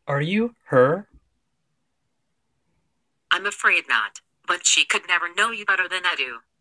Are you her? I'm afraid not, but she could never know you better than I do.